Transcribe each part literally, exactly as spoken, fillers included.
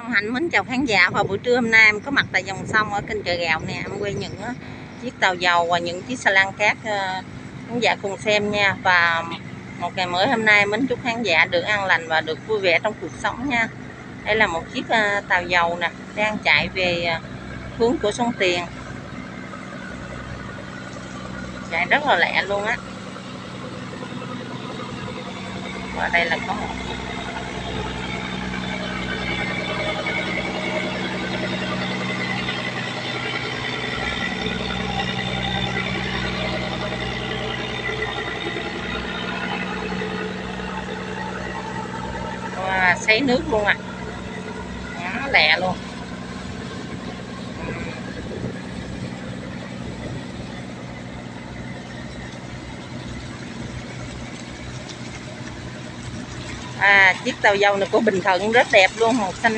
Hân hạnh mến chào khán giả. Vào buổi trưa hôm nay em có mặt tại dòng sông ở kênh Chợ Gạo nè. Em quay những chiếc tàu dầu và những chiếc xà lan cát, khán giả cùng xem nha. Và một ngày mới hôm nay mến chúc khán giả được an lành và được vui vẻ trong cuộc sống nha. Đây là một chiếc tàu dầu nè, đang chạy về hướng của sông Tiền, chạy rất là lẹ luôn á. Và đây là có một wow, sấy nước luôn à, nó lẹ luôn. À, chiếc tàu dầu này của Bình Thuận rất đẹp luôn, màu xanh.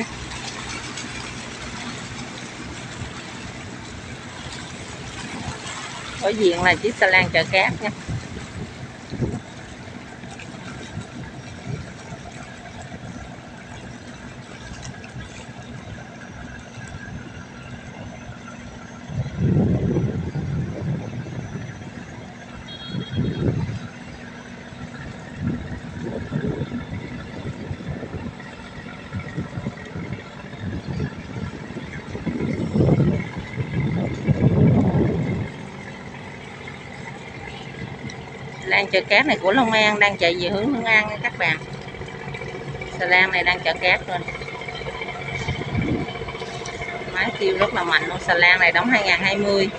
Đối diện là chiếc xà lan chở cát nha. Lan chở cát này của Long An đang chạy về hướng Long An nha các bạn. Xà lan này đang chở cát rồi. Máy kêu rất là mạnh luôn. Xà lan này đóng hai nghìn không trăm hai mươi.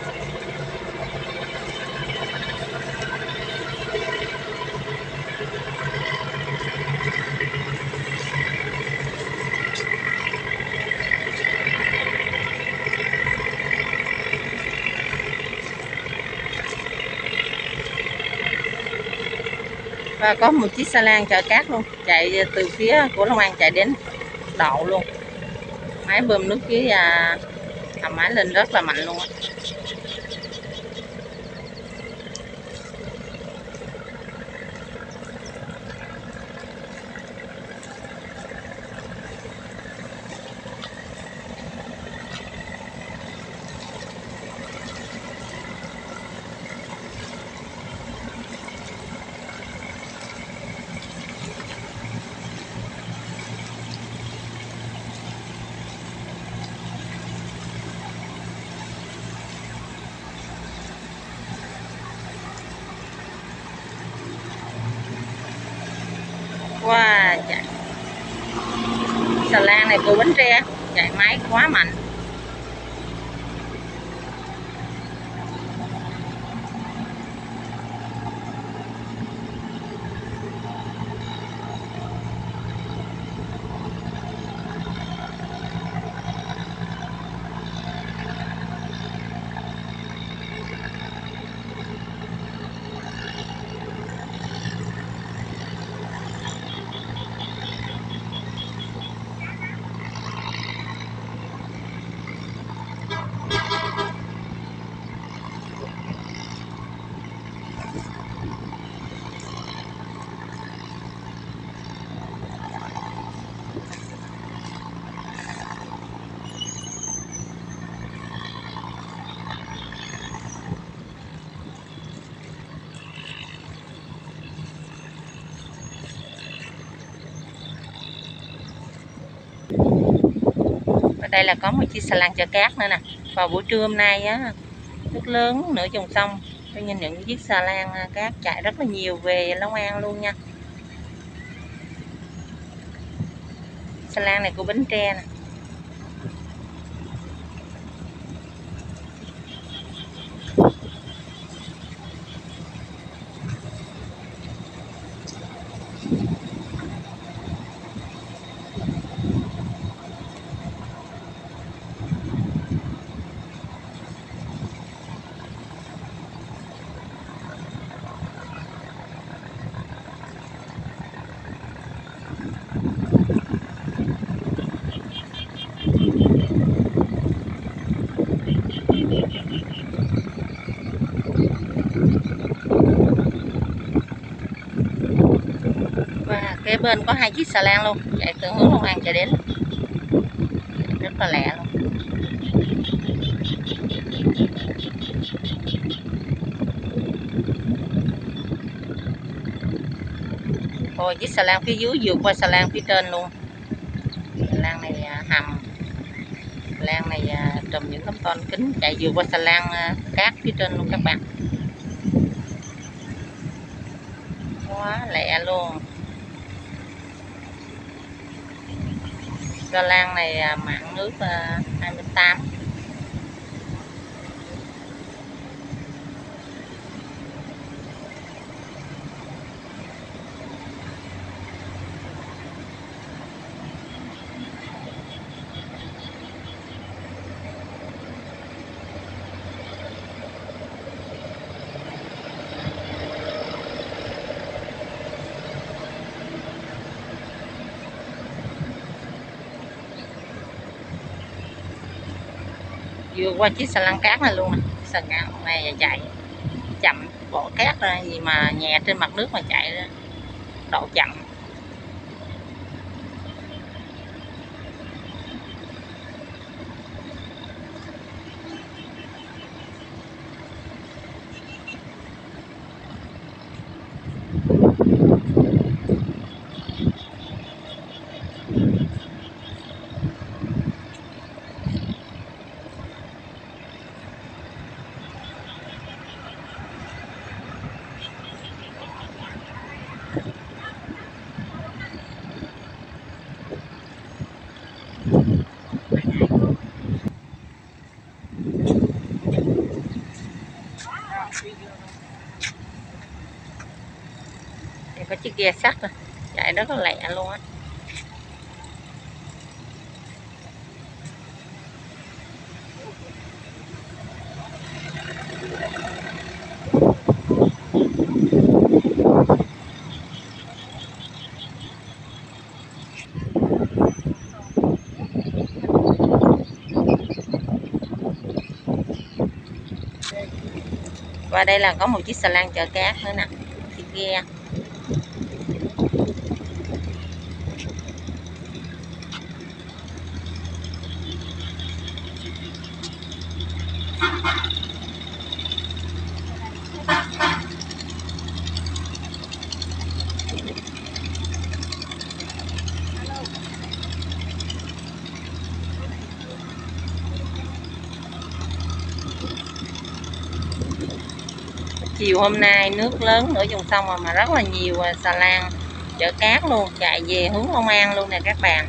Và có một chiếc xà lan chở cát luôn, chạy từ phía của Long An chạy đến Độ luôn. Máy bơm nước dưới à, à, máy lên rất là mạnh luôn á. Wow, chạy xà lan này của Bến Tre chạy máy quá mạnh. Đây là có một chiếc xà lan chở cát nữa nè. Vào buổi trưa hôm nay á, nước lớn nửa dòng sông, tôi nhìn những chiếc xà lan cát chạy rất là nhiều về Long An luôn nha. Xà lan này của Bến Tre nè. Và kế bên có hai chiếc xà lan luôn chạy từ hướng Long An chạy đến. là lẹ luôn. Rồi chiếc xà lan phía dưới vượt qua xà lan phía trên luôn. Xà lan này hầm, xà lan này trùm những tấm tôn kính chạy vượt qua xà lan cát phía trên luôn các bạn. Quá lẹ luôn. Xà lan này mặn nước hai mươi tám. Vừa qua chiếc xà lan cát này luôn nè. Xà lan này chạy chậm, bỏ cát ra gì mà nhẹ trên mặt nước mà chạy đó. Độ chậm. Đây có chiếc ghe sắt rồi, chạy rất là lẹ luôn á. Và đây là có một chiếc xà lan chở cát nữa nè, chiếc ghe. Chiều hôm nay nước lớn ở vùng sông mà rất là nhiều xà lan chở cát luôn, chạy về hướng Long An luôn nè các bạn.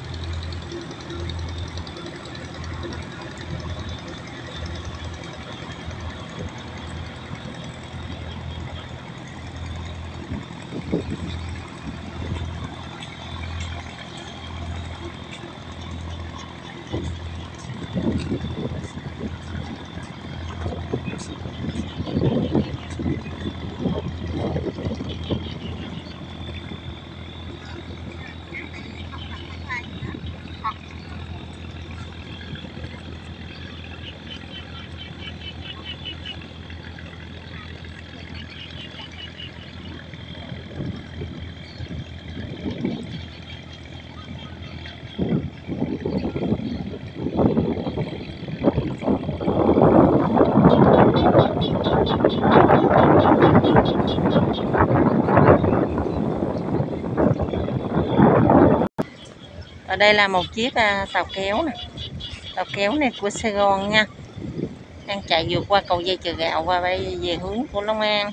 Ở đây là một chiếc tàu kéo nè, tàu kéo này của Sài Gòn nha, đang chạy vượt qua cầu dây Chợ Gạo và bay về hướng của Long An.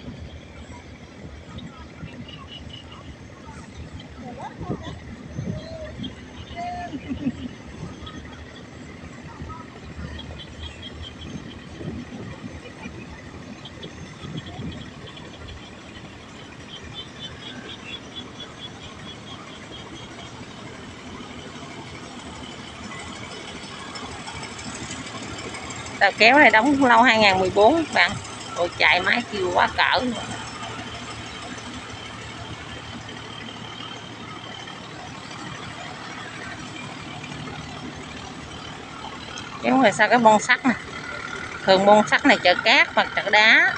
Tàu kéo này đóng lâu hai nghìn không trăm mười bốn các bạn. Rồi chạy máy kêu quá cỡ. Kéo này sao cái bon sắt nè. Thường bon sắt này chở cát hoặc chở đá.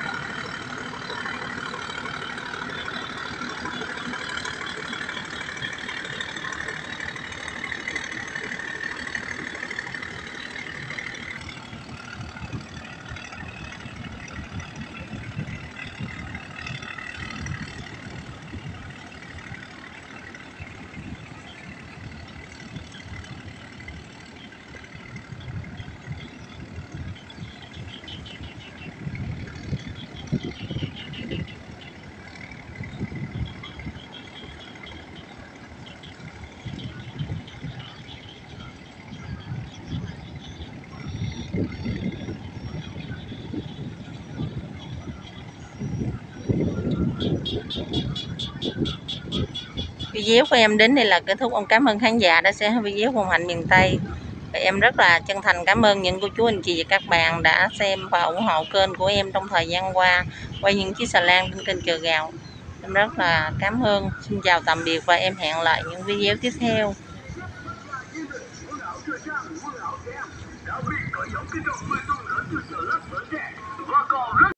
Video của em đến đây là kết thúc. Em cảm ơn khán giả đã xem video của Hồng Hạnh miền Tây. Và em rất là chân thành cảm ơn những cô chú anh chị và các bạn đã xem và ủng hộ kênh của em trong thời gian qua quay những chiếc xà lan trên kênh Chợ Gạo. Em rất là cảm ơn. Xin chào tạm biệt và em hẹn lại những video tiếp theo.